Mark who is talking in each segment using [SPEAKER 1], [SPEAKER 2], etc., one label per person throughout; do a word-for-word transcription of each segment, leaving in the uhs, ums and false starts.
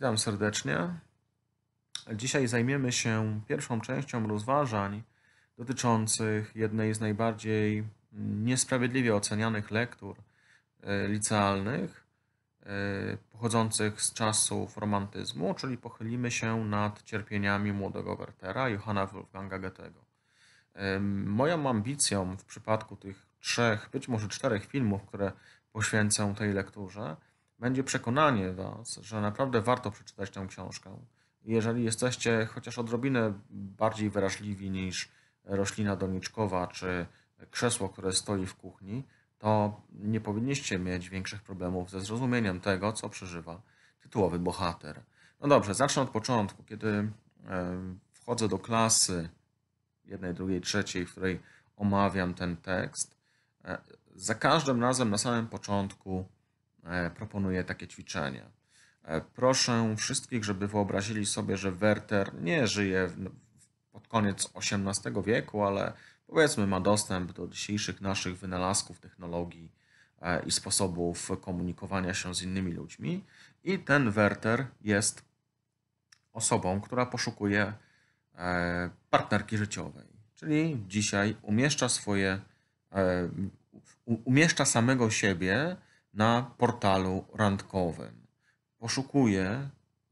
[SPEAKER 1] Witam serdecznie. Dzisiaj zajmiemy się pierwszą częścią rozważań dotyczących jednej z najbardziej niesprawiedliwie ocenianych lektur e, licealnych e, pochodzących z czasów romantyzmu, czyli pochylimy się nad cierpieniami młodego Wertera Johanna Wolfganga Goethego. E, Moją ambicją w przypadku tych trzech, być może czterech filmów, które poświęcę tej lekturze, będzie przekonanie Was, że naprawdę warto przeczytać tę książkę. Jeżeli jesteście chociaż odrobinę bardziej wrażliwi niż roślina doniczkowa czy krzesło, które stoi w kuchni, to nie powinniście mieć większych problemów ze zrozumieniem tego, co przeżywa tytułowy bohater. No dobrze, zacznę od początku. Kiedy e, wchodzę do klasy jednej, drugiej, trzeciej, w której omawiam ten tekst, e, za każdym razem na samym początku e, proponuję takie ćwiczenie. E, Proszę wszystkich, żeby wyobrazili sobie, że Werter nie żyje w- pod koniec osiemnastego wieku, ale powiedzmy ma dostęp do dzisiejszych naszych wynalazków, technologii e, i sposobów komunikowania się z innymi ludźmi. I ten Werter jest osobą, która poszukuje e, partnerki życiowej. Czyli dzisiaj umieszcza swoje, e, u- umieszcza samego siebie na portalu randkowym. Poszukuje e,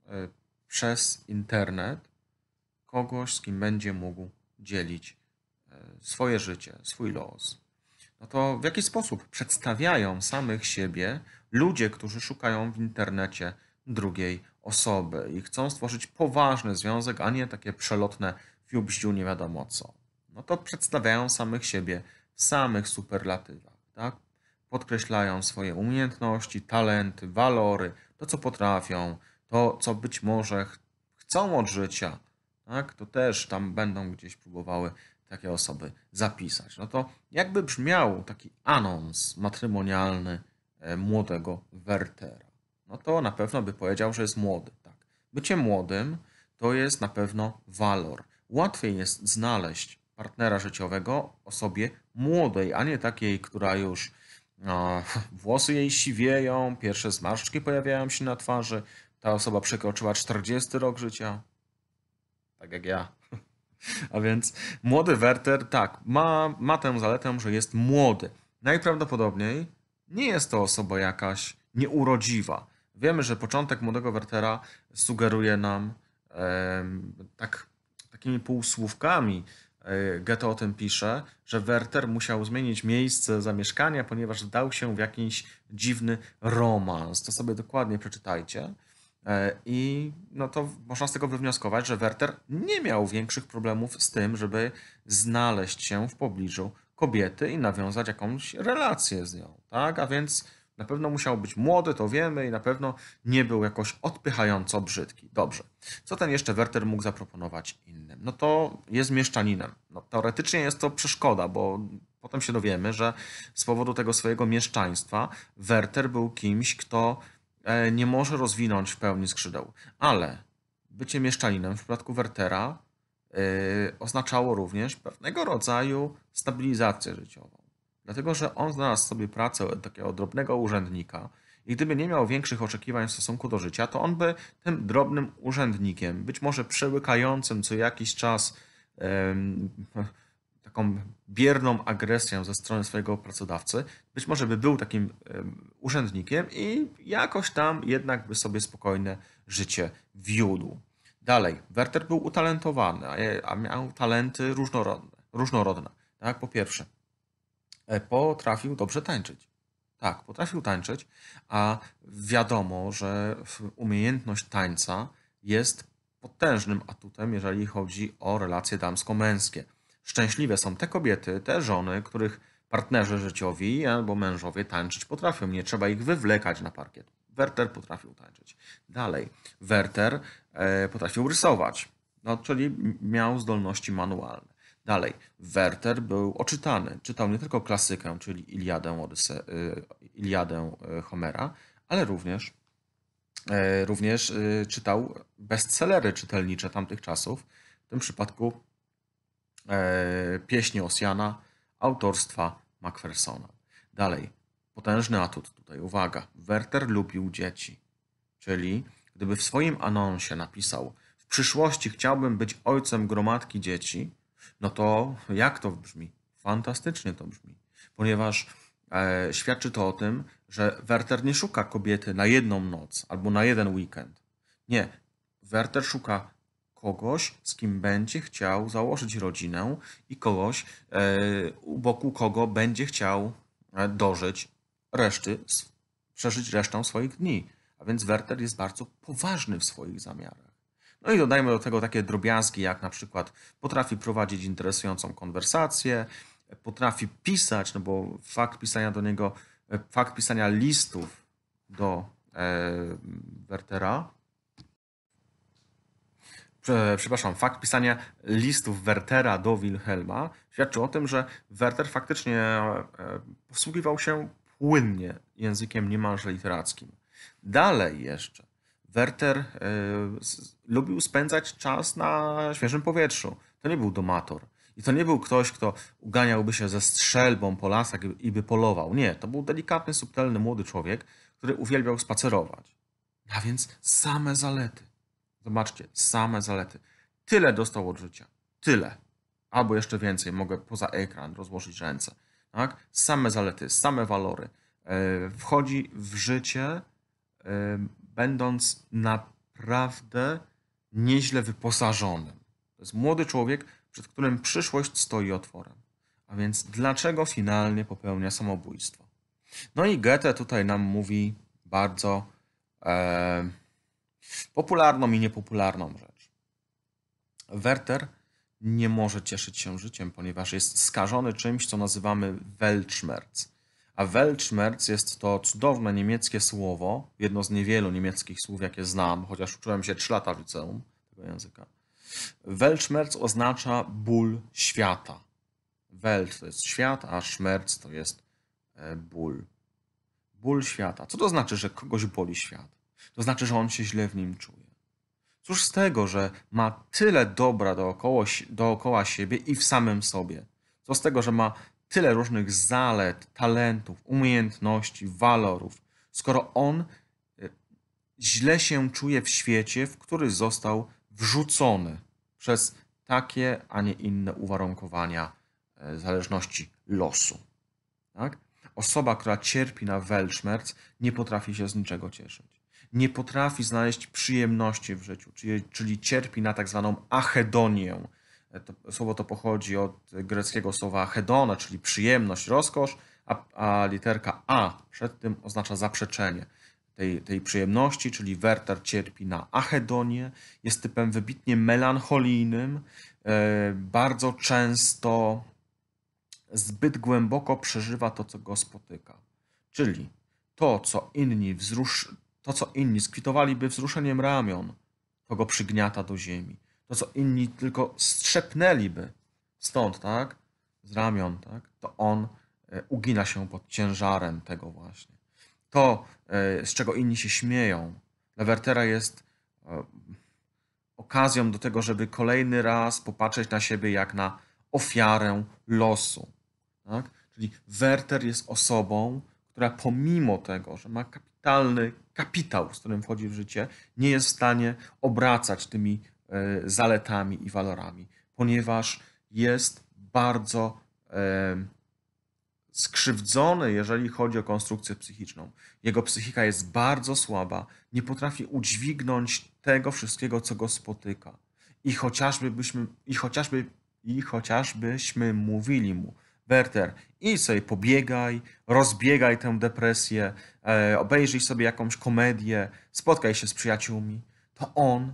[SPEAKER 1] przez internet kogoś, z kim będzie mógł dzielić e, swoje życie, swój los. No to w jaki sposób przedstawiają samych siebie ludzie, którzy szukają w internecie drugiej osoby i chcą stworzyć poważny związek, a nie takie przelotne fiu-bździu nie wiadomo co. No to przedstawiają samych siebie w samych superlatywach, tak? Podkreślają swoje umiejętności, talenty, walory, to co potrafią, to co być może ch- chcą od życia, tak? To też tam będą gdzieś próbowały takie osoby zapisać. No to jakby brzmiał taki anons matrymonialny e, młodego Wertera? No to na pewno by powiedział, że jest młody. Tak. Bycie młodym to jest na pewno walor. Łatwiej jest znaleźć partnera życiowego osobie młodej, a nie takiej, która już no, włosy jej siwieją, pierwsze zmarszczki pojawiają się na twarzy. Ta osoba przekroczyła czterdziesty rok życia, tak jak ja. A więc młody Werter, tak, ma, ma tę zaletę, że jest młody. Najprawdopodobniej nie jest to osoba jakaś nieurodziwa. Wiemy, że początek młodego Wertera sugeruje nam em, tak, takimi półsłówkami. e, Goethe o tym pisze, że Werter musiał zmienić miejsce zamieszkania, ponieważ dał się w jakiś dziwny romans. To sobie dokładnie przeczytajcie. E, I no to można z tego wywnioskować, że Werter nie miał większych problemów z tym, żeby znaleźć się w pobliżu kobiety i nawiązać jakąś relację z nią, tak? A więc na pewno musiał być młody, to wiemy, i na pewno nie był jakoś odpychająco brzydki. Dobrze. Co ten jeszcze Werter mógł zaproponować innym? No to jest mieszczaninem. No, teoretycznie jest to przeszkoda, bo potem się dowiemy, że z powodu tego swojego mieszczaństwa Werter był kimś, kto e, nie może rozwinąć w pełni skrzydeł. Ale bycie mieszczaninem w przypadku Wertera e, oznaczało również pewnego rodzaju stabilizację życiową. Dlatego, że on znalazł sobie pracę takiego drobnego urzędnika i gdyby nie miał większych oczekiwań w stosunku do życia, to on by tym drobnym urzędnikiem, być może przełykającym co jakiś czas em, taką bierną agresję ze strony swojego pracodawcy, być może by był takim em, urzędnikiem i jakoś tam jednak by sobie spokojne życie wiódł. Dalej, Werter był utalentowany, a je- a miał talenty różnorodne. różnorodne tak? Po pierwsze, e, potrafił dobrze tańczyć. Tak, potrafił tańczyć, a wiadomo, że w- umiejętność tańca jest potężnym atutem, jeżeli chodzi o relacje damsko-męskie. Szczęśliwe są te kobiety, te żony, których partnerzy życiowi albo mężowie tańczyć potrafią. Nie trzeba ich wywlekać na parkiet. Werter potrafił tańczyć. Dalej, Werter e, potrafił rysować, no, czyli m- miał zdolności manualne. Dalej, Werter był oczytany. Czytał nie tylko klasykę, czyli Iliadę, Odyse, y, Iliadę y, Homera, ale również, e, również y, czytał bestsellery czytelnicze tamtych czasów. W tym przypadku e, Pieśni Ossiana autorstwa Macphersona. Dalej, potężny atut tutaj, uwaga. Werter lubił dzieci, czyli gdyby w swoim anonsie napisał: w przyszłości chciałbym być ojcem gromadki dzieci, no to jak to brzmi? Fantastycznie to brzmi, ponieważ e, świadczy to o tym, że Werter nie szuka kobiety na jedną noc albo na jeden weekend. Nie, Werter szuka kogoś, z kim będzie chciał założyć rodzinę i kogoś, e, u boku kogo będzie chciał e, dożyć reszty, s- przeżyć resztę swoich dni. A więc Werter jest bardzo poważny w swoich zamiarach. No i dodajmy do tego takie drobiazgi, jak na przykład potrafi prowadzić interesującą konwersację, potrafi pisać, no bo fakt pisania do niego, e, fakt pisania listów do e, Wertera, prze- przepraszam, fakt pisania listów Wertera do Wilhelma świadczy o tym, że Werter faktycznie e, posługiwał się płynnie językiem niemalże literackim. Dalej jeszcze, Werter e, s- lubił spędzać czas na świeżym powietrzu. To nie był domator. I to nie był ktoś, kto uganiałby się ze strzelbą po lasach i i by polował. Nie, to był delikatny, subtelny młody człowiek, który uwielbiał spacerować. A więc same zalety. Zobaczcie, same zalety. Tyle dostał od życia. Tyle. Albo jeszcze więcej. Mogę poza ekran rozłożyć ręce. Tak? Same zalety, same walory. E, Wchodzi w życie, e, będąc naprawdę nieźle wyposażonym. To jest młody człowiek, przed którym przyszłość stoi otworem. A więc dlaczego finalnie popełnia samobójstwo? No i Goethe tutaj nam mówi bardzo e, popularną i niepopularną rzecz. Werter nie może cieszyć się życiem, ponieważ jest skażony czymś, co nazywamy Weltschmerz. A Weltschmerz jest to cudowne niemieckie słowo, jedno z niewielu niemieckich słów, jakie znam, chociaż uczyłem się trzy lata w liceum tego języka. Weltschmerz oznacza ból świata. Welt to jest świat, a Schmerz to jest e, ból. Ból świata. Co to znaczy, że kogoś boli świat? To znaczy, że on się źle w nim czuje. Cóż z tego, że ma tyle dobra dookoła, dookoła siebie i w samym sobie? Co z tego, że ma tyle różnych zalet, talentów, umiejętności, walorów, skoro on y, źle się czuje w świecie, w który został wrzucony przez takie, a nie inne uwarunkowania e, zależności losu. Tak? Osoba, która cierpi na Weltschmerz, nie potrafi się z niczego cieszyć. Nie potrafi znaleźć przyjemności w życiu, czyli, czyli cierpi na tak zwaną achedonię. E, To, słowo to pochodzi od greckiego słowa hedona, czyli przyjemność, rozkosz, a, a literka a przed tym oznacza zaprzeczenie tej, tej przyjemności, czyli Werter cierpi na achedonię, jest typem wybitnie melancholijnym, e, bardzo często zbyt głęboko przeżywa to, co go spotyka. Czyli to, co inni, wzrusz... to, co inni skwitowaliby wzruszeniem ramion, to go przygniata do ziemi. To, co inni tylko strzepnęliby stąd, tak? Z ramion, tak? To on e, ugina się pod ciężarem tego właśnie. To, e, z czego inni się śmieją, dla Wertera jest e, okazją do tego, żeby kolejny raz popatrzeć na siebie jak na ofiarę losu. Tak? Czyli Werter jest osobą, która pomimo tego, że ma kapitalny kapitał, z którym wchodzi w życie, nie jest w stanie obracać tymi e, zaletami i walorami, ponieważ jest bardzo e, skrzywdzony, jeżeli chodzi o konstrukcję psychiczną. Jego psychika jest bardzo słaba, nie potrafi udźwignąć tego wszystkiego, co go spotyka. I chociażby byśmy, i chociażby, i chociażbyśmy mówili mu: Werter, idź sobie pobiegaj, rozbiegaj tę depresję, e, obejrzyj sobie jakąś komedię, spotkaj się z przyjaciółmi, to on,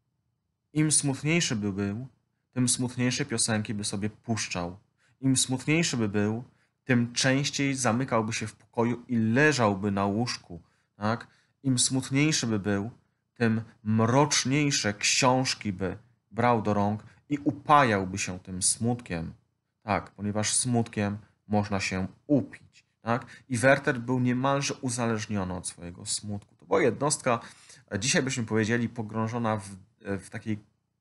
[SPEAKER 1] im smutniejszy by był, tym smutniejsze piosenki by sobie puszczał. Im smutniejszy by był, tym częściej zamykałby się w pokoju i leżałby na łóżku. Tak? Im smutniejszy by był, tym mroczniejsze książki by brał do rąk i upajałby się tym smutkiem. Tak, ponieważ smutkiem można się upić. Tak? I Werter był niemalże uzależniony od swojego smutku. To była jednostka, dzisiaj byśmy powiedzieli, pogrążona w, w takiej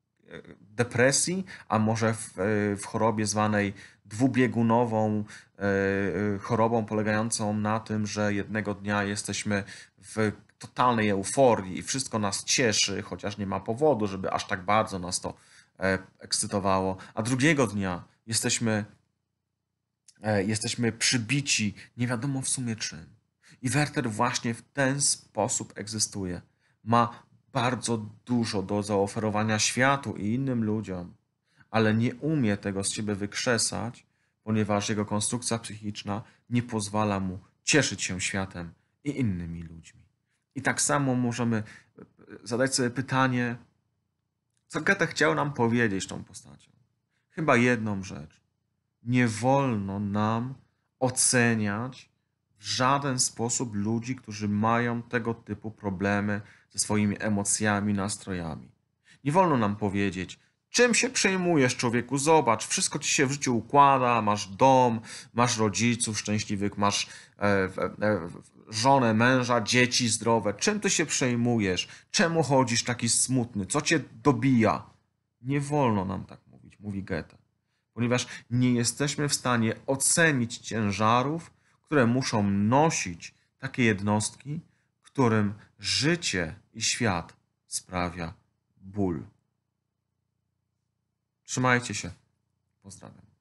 [SPEAKER 1] depresji, a może w, w chorobie zwanej dwubiegunową e, chorobą polegającą na tym, że jednego dnia jesteśmy w totalnej euforii i wszystko nas cieszy, chociaż nie ma powodu, żeby aż tak bardzo nas to e, ekscytowało, a drugiego dnia jesteśmy, e, jesteśmy przybici nie wiadomo w sumie czym. I Werter właśnie w ten sposób egzystuje. Ma bardzo dużo do zaoferowania światu i innym ludziom, ale nie umie tego z siebie wykrzesać, ponieważ jego konstrukcja psychiczna nie pozwala mu cieszyć się światem i innymi ludźmi. I tak samo możemy zadać sobie pytanie, co Goethe chciał nam powiedzieć tą postacią. Chyba jedną rzecz. Nie wolno nam oceniać w żaden sposób ludzi, którzy mają tego typu problemy ze swoimi emocjami, nastrojami. Nie wolno nam powiedzieć, czym się przejmujesz, człowieku? Zobacz, wszystko ci się w życiu układa, masz dom, masz rodziców szczęśliwych, masz e, e, żonę, męża, dzieci zdrowe. Czym ty się przejmujesz? Czemu chodzisz taki smutny? Co cię dobija? Nie wolno nam tak mówić, mówi Goethe, ponieważ nie jesteśmy w stanie ocenić ciężarów, które muszą nosić takie jednostki, którym życie i świat sprawia ból. Trzymajcie się. Pozdrawiam.